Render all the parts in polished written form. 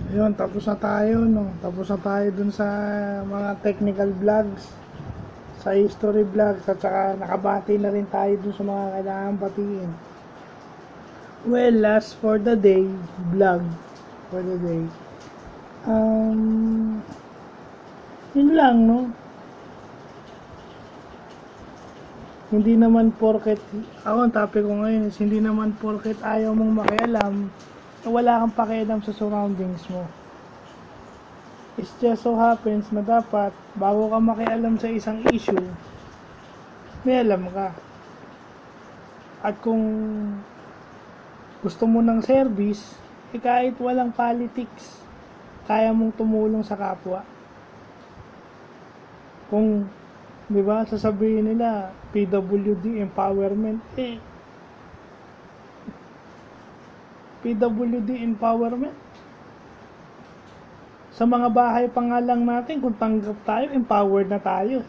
Ayun, tapos na tayo, no? Tapos na tayo dun sa mga technical vlogs, sa history vlogs, at saka nakabati na rin tayo dun sa mga kailangan batiin. Well, last for the day, vlog for the day. Um, Yun lang, no? Hindi naman porket, ako ang topic ko ngayon is hindi naman porket ayaw mong makialam, na wala kang pakialam sa surroundings mo. It just so happens na dapat, bago ka makialam sa isang issue, may alam ka. At kung gusto mo ng service, kahit walang politics, kaya mong tumulong sa kapwa. Kung, di ba, sasabihin nila, PWD empowerment, PWD empowerment? Sa mga bahay pa nga lang natin, kung tanggap tayo, empowered na tayo.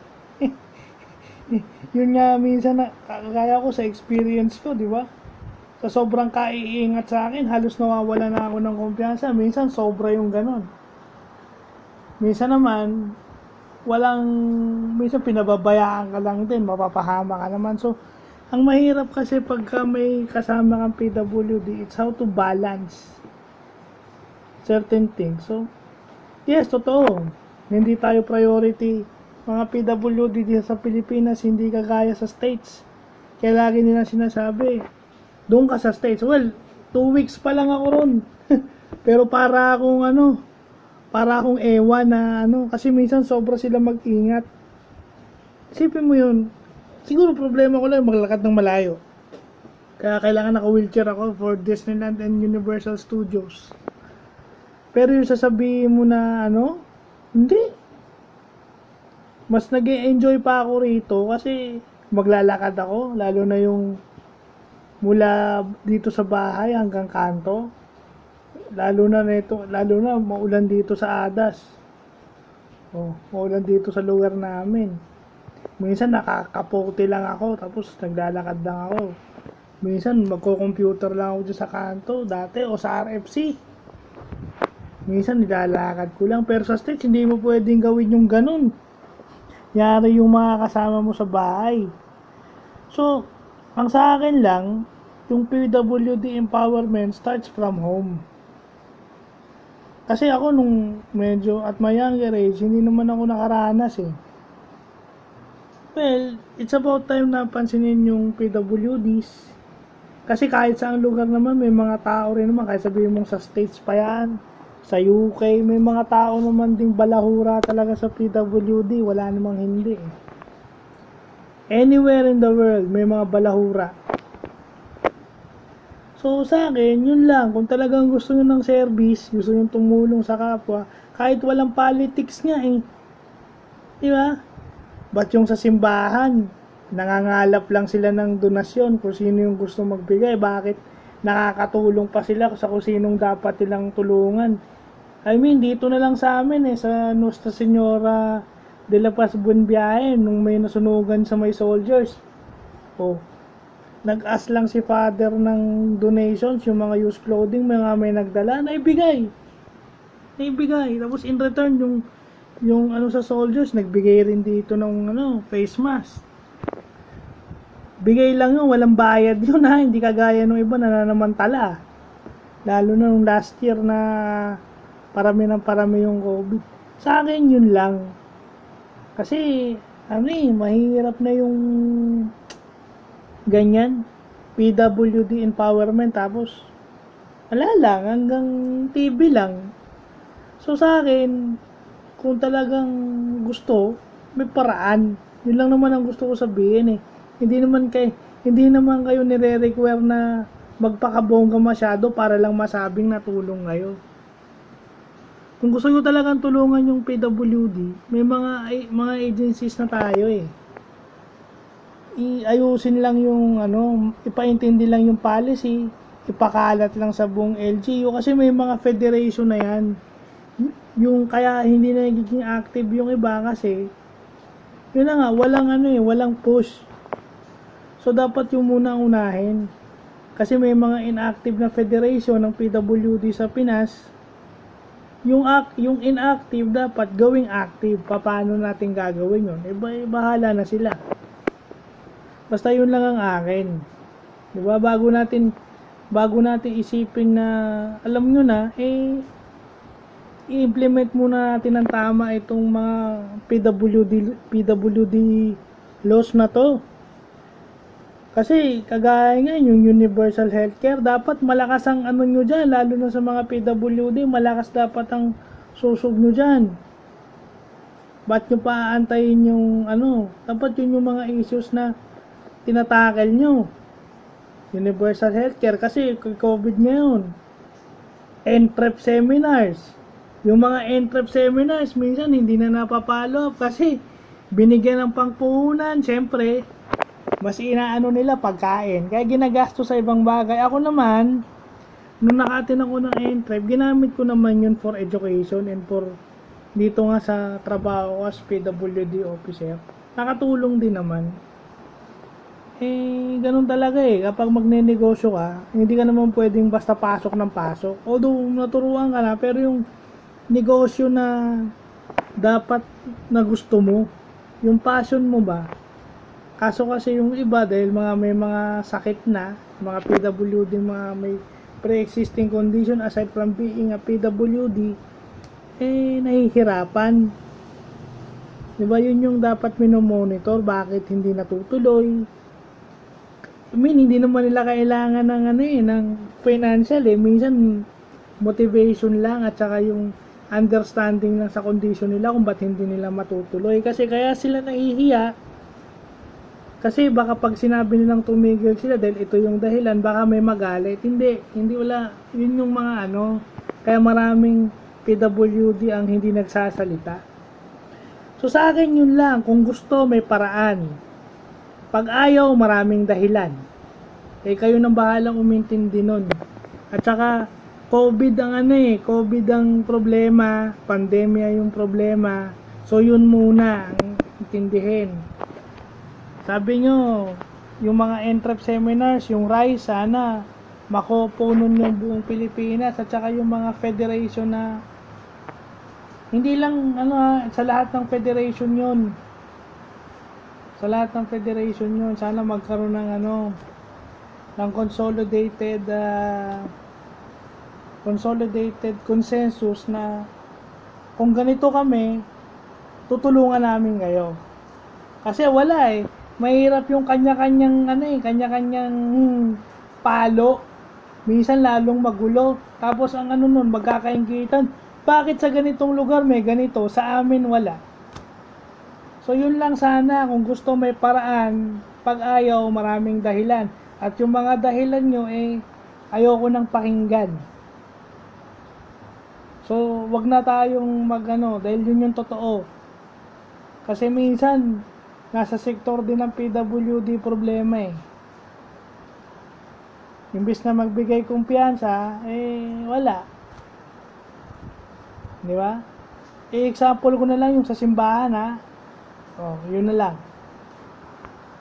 Yun nga minsan na kaya ko sa experience ko, di ba? Sa sobrang kaiingat sa akin, halos nawawala na ako ng kumpiyansa. Minsan sobra yung ganon. Minsan naman, minsan pinababayaan ka lang din, mapapahama ka naman. So, ang mahirap kasi pagka may kasama kang PWD, it's how to balance certain things. So, yes, totoo. Hindi tayo priority. Mga PWD dito sa Pilipinas, hindi kagaya sa States. Kaya lagi nila sinasabi, doon ka sa States. Well, 2 weeks pa lang ako ron. Pero para akong ewan na kasi minsan sobra sila mag-ingat. Isipin mo yun, siguro problema ko lang maglakad ng malayo. Kaya kailangan naka-wheelchair ako for Disneyland and Universal Studios. Pero yung sasabihin mo na hindi. Mas nag-e-enjoy pa ako rito kasi maglalakad ako, lalo na yung mula dito sa bahay hanggang kanto. Lalo na maulan dito sa Adas. Maulan dito sa lugar namin. Minsan nakakapote lang ako, tapos naglalakad lang ako. Minsan magko-computer lang ako dyan sa kanto, dati, o sa RFC. Minsan nilalakad ko lang, pero sa States hindi mo pwedeng gawin yung ganun. Yari yung mga kasama mo sa bahay. So, ang sa akin lang, yung PWD empowerment starts from home. Kasi ako nung medyo at my younger age, hindi naman ako nakaranas eh. Well, it's about time na pansinin yung PWDs. Kasi kahit saang lugar naman, may mga tao rin naman. Kahit sabihin mong sa States pa yan, sa UK, may mga tao naman ding balahura talaga sa PWD. Wala namang hindi eh. Anywhere in the world, may mga balahura. So sa akin, yun lang. Kung talagang gusto nyo ng service, gusto nyo tumulong sa kapwa, kahit walang politics nga eh. Diba? Ba't yung sa simbahan, nangangalap lang sila ng donasyon kung sino yung gusto magbigay? Bakit nakakatulong pa sila sa kung sinong dapat nilang tulungan? I mean, dito na lang sa amin eh, sa Nuestra Señora de la Paz Buenbiahe, nung may nasunugan sa may soldiers. Nag-ask lang si father ng donations, yung mga used clothing, may nagdala, naibigay. Tapos in return, yung sa soldiers, nagbigay rin dito ng face mask. Bigay lang yun, walang bayad yun ha, hindi kagaya nung iba na nanamantala. Lalo na nung last year na parami yung COVID. Sa akin yun lang. Kasi, mahirap na yung ganyan, PWD empowerment, tapos wala lang, hanggang TV lang. So sa akin, kung talagang gusto, may paraan. Yun lang naman ang gusto ko sabihin eh. Hindi naman kayo nire-require na magpakabongga masyado para lang masabing natulong kayo. Kung gusto nyo talagang tulungan yung PWD, may mga agencies na tayo eh. Ayusin lang yung ipaintindi lang yung policy, ipakalat lang sa buong LGU kasi may mga federation na yan. Yung kaya hindi na nagiging active yung iba kasi yun na nga, walang push. So dapat yung muna unahin. Kasi may mga inactive na federation ng PWD sa Pinas yung inactive dapat gawing active. Paano natin gagawin yun? Bahala na sila. Basta yun lang ang akin. 'Di ba? Bago natin isipin na alam nyo na, i-implement muna natin ng tama itong mga PWD laws na to. Kasi kagaya nga yung universal healthcare, dapat malakas ang ano nyo dyan, lalo na sa mga PWD, malakas dapat ang susog nyo dyan. Ba't nyo pa aantayin yung ano, dapat yun yung mga issues na tinatakel nyo. Universal healthcare, kasi COVID ngayon. NTREP seminars. Yung mga NTREP seminars, minsan hindi na napapalo kasi binigyan ng pangpuhunan, syempre, mas inaano nila pagkain. Kaya ginagastos sa ibang bagay. Ako naman, nung nakatin ako ng NTREP, ginamit ko naman yun for education and for dito nga sa trabaho as PWD officer. Nakatulong din naman. Ganun talaga kapag magnenegosyo ka, hindi ka naman pwedeng basta pasok ng pasok. Although naturuan ka na, pero yung negosyo na dapat na gusto mo, yung passion mo ba? Kaso kasi yung iba dahil may mga sakit na, mga PWD, mga may pre-existing condition aside from being a PWD, nahihirapan. Diba yun yung dapat minomonitor, bakit hindi natutuloy? Hindi naman nila kailangan ng ng financial minsan motivation lang at saka yung understanding lang sa condition nila kung ba't hindi nila matutuloy. Kasi kaya sila nahihiya. Kasi baka pag sinabi nilang tumigil sila dahil ito yung dahilan, baka may magalit. Hindi wala. Yun yung mga kaya maraming PWD ang hindi nagsasalita. So sa akin yun lang, kung gusto may paraan. Pag ayaw, maraming dahilan. Kayo nang bahalang umintindi nun. At saka, COVID ang COVID ang problema, pandemya yung problema. So yun muna ang intindihin. Sabi nyo, yung mga NTREP seminars, yung RISE, sana makopo nun yung buong Pilipinas at saka yung mga federation na hindi lang sa lahat ng federation yun. Sa lahat ng federation yun, sana magkaroon ng ng consolidated consensus na kung ganito kami, tutulungan namin kayo. Kasi wala mahirap yung kanya-kanyang kanya-kanyang palo. Minsan lalong magulo. Tapos ang nun, magkakainggitan. Bakit sa ganitong lugar may ganito, sa amin wala? So yun lang sana, kung gusto may paraan, pag ayaw maraming dahilan. At yung mga dahilan nyo ayoko nang pakinggan. So wag na tayong dahil yun yung totoo. Kasi minsan nasa sektor din ng PWD problema Imbis na magbigay kumpiyansa, wala. Di ba? Example ko na lang yung sa simbahan yun na lang.